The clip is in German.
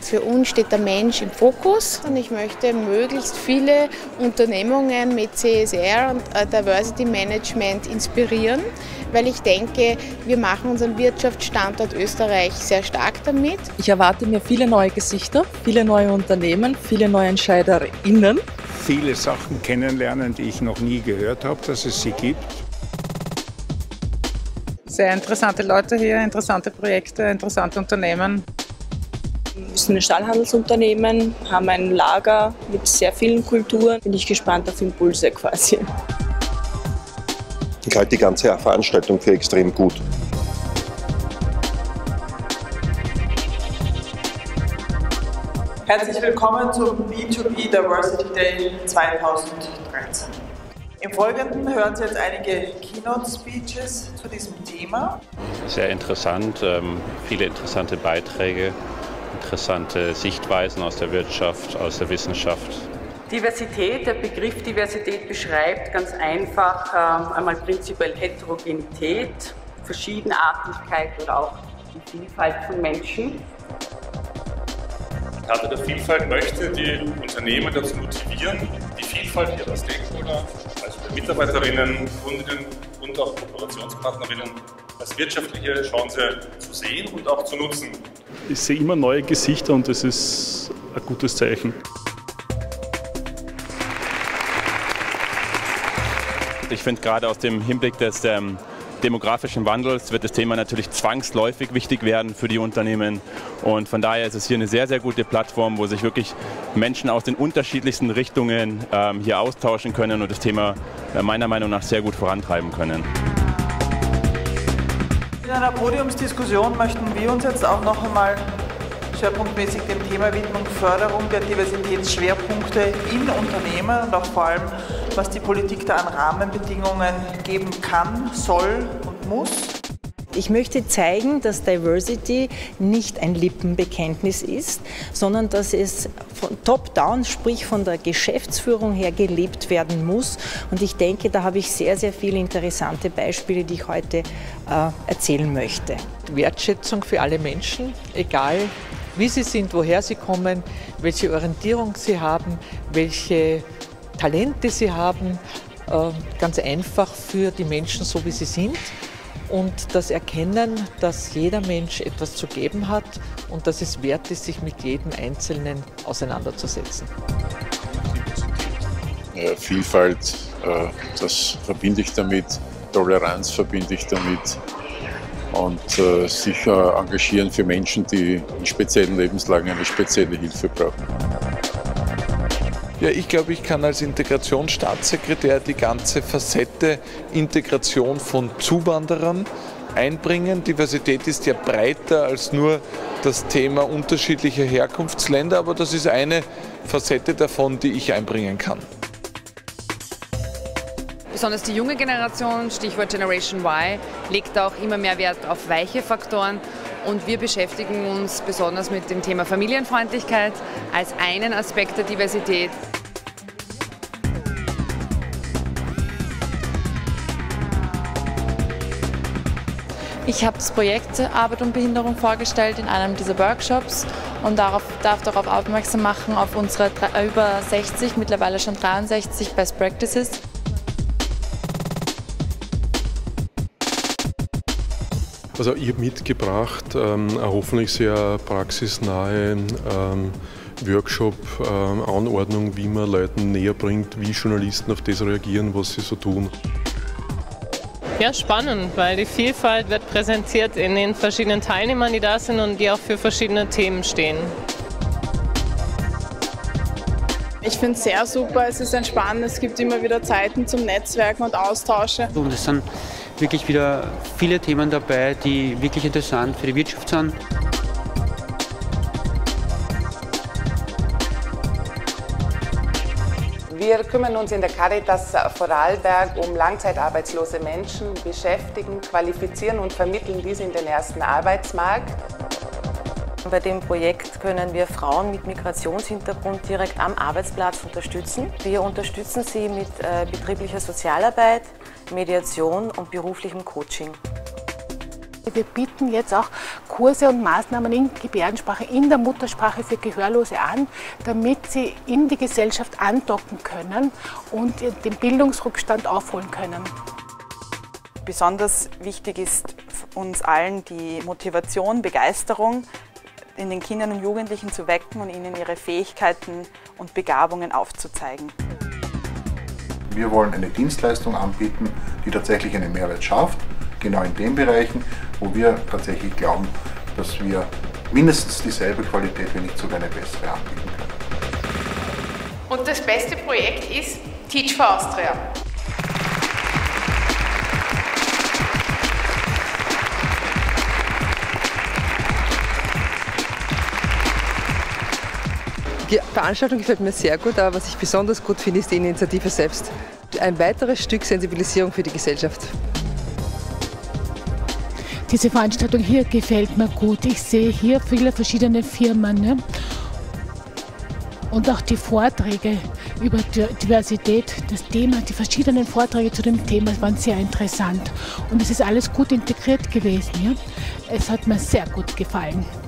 Für uns steht der Mensch im Fokus und ich möchte möglichst viele Unternehmungen mit CSR und Diversity Management inspirieren, weil ich denke, wir machen unseren Wirtschaftsstandort Österreich sehr stark damit. Ich erwarte mir viele neue Gesichter, viele neue Unternehmen, viele neue EntscheiderInnen. Viele Sachen kennenlernen, die ich noch nie gehört habe, dass es sie gibt. Sehr interessante Leute hier, interessante Projekte, interessante Unternehmen. Wir sind ein Stahlhandelsunternehmen, haben ein Lager mit sehr vielen Kulturen. Bin ich gespannt auf Impulse quasi. Ich halte die ganze Veranstaltung für extrem gut. Herzlich willkommen zum B2B Diversity Day 2013. Im Folgenden hören Sie jetzt einige Keynote-Speeches zu diesem Thema. Sehr interessant, viele interessante Beiträge, interessante Sichtweisen aus der Wirtschaft, aus der Wissenschaft. Diversität, der Begriff Diversität beschreibt ganz einfach einmal prinzipiell Heterogenität, Verschiedenartigkeit oder auch die Vielfalt von Menschen. Die Karte der Vielfalt möchte die Unternehmen dazu motivieren, die Vielfalt ihrer Stakeholder, also der Mitarbeiterinnen, Kundinnen und auch Kooperationspartnerinnen als wirtschaftliche Chance zu sehen und auch zu nutzen. Ich sehe immer neue Gesichter und das ist ein gutes Zeichen. Ich finde, gerade aus dem Hinblick des demografischen Wandels wird das Thema natürlich zwangsläufig wichtig werden für die Unternehmen. Und von daher ist es hier eine sehr, sehr gute Plattform, wo sich wirklich Menschen aus den unterschiedlichsten Richtungen hier austauschen können und das Thema meiner Meinung nach sehr gut vorantreiben können. In einer Podiumsdiskussion möchten wir uns jetzt auch noch einmal schwerpunktmäßig dem Thema widmen, Förderung der Diversitätsschwerpunkte in Unternehmen und auch vor allem, was die Politik da an Rahmenbedingungen geben kann, soll und muss. Ich möchte zeigen, dass Diversity nicht ein Lippenbekenntnis ist, sondern dass es von top-down, sprich von der Geschäftsführung her gelebt werden muss. Und ich denke, da habe ich sehr, sehr viele interessante Beispiele, die ich heute erzählen möchte. Wertschätzung für alle Menschen, egal wie sie sind, woher sie kommen, welche Orientierung sie haben, welche Talente sie haben, ganz einfach für die Menschen, so wie sie sind. Und das Erkennen, dass jeder Mensch etwas zu geben hat und dass es wert ist, sich mit jedem Einzelnen auseinanderzusetzen. Vielfalt, das verbinde ich damit, Toleranz verbinde ich damit und sich engagieren für Menschen, die in speziellen Lebenslagen eine spezielle Hilfe brauchen. Ja, ich glaube, ich kann als Integrationsstaatssekretär die ganze Facette Integration von Zuwanderern einbringen. Diversität ist ja breiter als nur das Thema unterschiedlicher Herkunftsländer, aber das ist eine Facette davon, die ich einbringen kann. Besonders die junge Generation, Stichwort Generation Y, legt auch immer mehr Wert auf weiche Faktoren. Und wir beschäftigen uns besonders mit dem Thema Familienfreundlichkeit als einen Aspekt der Diversität. Ich habe das Projekt Arbeit und Behinderung vorgestellt in einem dieser Workshops und darf darauf aufmerksam machen auf unsere über 60, mittlerweile schon 63 Best Practices. Also ich habe mitgebracht eine hoffentlich sehr praxisnahe Workshop-Anordnung, wie man Leuten näher bringt, wie Journalisten auf das reagieren, was sie so tun. Ja, spannend, weil die Vielfalt wird präsentiert in den verschiedenen Teilnehmern, die da sind und die auch für verschiedene Themen stehen. Ich finde es sehr super, es ist entspannend, es gibt immer wieder Zeiten zum Netzwerken und Austauschen. Und es sind wirklich wieder viele Themen dabei, die wirklich interessant für die Wirtschaft sind. Wir kümmern uns in der Caritas Vorarlberg um langzeitarbeitslose Menschen, beschäftigen, qualifizieren und vermitteln diese in den ersten Arbeitsmarkt. Bei dem Projekt können wir Frauen mit Migrationshintergrund direkt am Arbeitsplatz unterstützen. Wir unterstützen sie mit betrieblicher Sozialarbeit, Mediation und beruflichem Coaching. Wir bieten jetzt auch Kurse und Maßnahmen in Gebärdensprache, in der Muttersprache für Gehörlose an, damit sie in die Gesellschaft andocken können und den Bildungsrückstand aufholen können. Besonders wichtig ist uns allen die Motivation, Begeisterung in den Kindern und Jugendlichen zu wecken und ihnen ihre Fähigkeiten und Begabungen aufzuzeigen. Wir wollen eine Dienstleistung anbieten, die tatsächlich einen Mehrwert schafft, genau in den Bereichen, wo wir tatsächlich glauben, dass wir mindestens dieselbe Qualität, wenn nicht sogar eine bessere anbieten können. Und das beste Projekt ist Teach for Austria. Die Veranstaltung gefällt mir sehr gut, aber was ich besonders gut finde, ist die Initiative selbst. Ein weiteres Stück Sensibilisierung für die Gesellschaft. Diese Veranstaltung hier gefällt mir gut. Ich sehe hier viele verschiedene Firmen, ne? Und auch die Vorträge über Diversität, das Thema, die verschiedenen Vorträge zu dem Thema waren sehr interessant. Und es ist alles gut integriert gewesen. Ja? Es hat mir sehr gut gefallen.